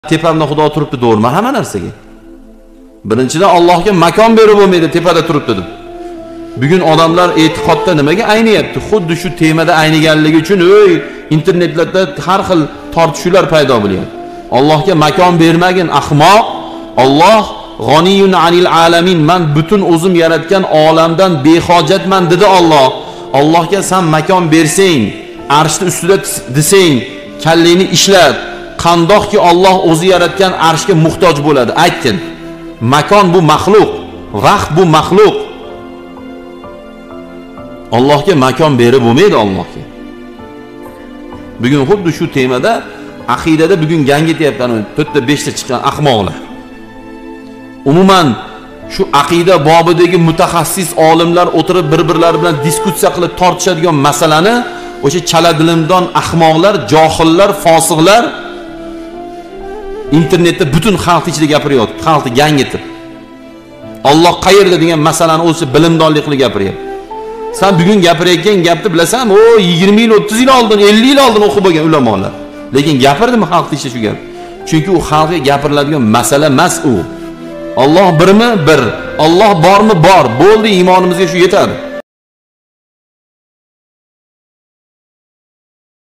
Tepamda Xudo turibdi, to'g'rimi? Hamma narsaga. Birinchidan Allohga makon berib bo'lmaydi, tepada turib dedim. Bugun odamlar e'tiqodda nimaga ayniyapti? Xuddi shu temada ayniganligi uchun internetlarda har xil tortishuvlar paydo bo'lyapti. Allohga makon bermagin, ahmoq. Alloh g'oniyun anil alamin, men butun o'zim yaratgan olamdan behojatman dedi Alloh. Allohga sen makon bersang, arshning ustida desang, kallingni ishlat. Qandoqki Alloh o'zi yaratgan arshga muhtoj bo'ladi, aytdin. Makon bu maxluq, vaqt bu maxluq. Allohga makon berib bo'lmaydi Allohga. Bugun xuddi shu temada aqidada bugun gangityapti, 4 ta 5 ta chiqqan ahmoqlar. Umuman shu aqida bobidagi mutaxassis olimlar o'tirib bir-birlari bilan diskussiya qilib tortishadigan masalani o'sha chala dilimdon ahmoqlar, johillar, fosiqlar internetda butun xalq ichida gapiryapti, xalqni gangitib. Alloh qayerda degan masalani o'zi bilimdonlik qilib gapiryapti. Sen bugun gapirayotgan gapni bilasan, o 20 yil, 30 yil oldin, 50 yil oldin o'qib bo'lgan ulamolar. Lekin gapirdimi xalq ichida shu gap? Chunki u xalqga gapiriladigan masala emas u. Alloh birmi? Bir. Alloh bormi? Bor. Bo'ldi, iymonimizga shu yetadi.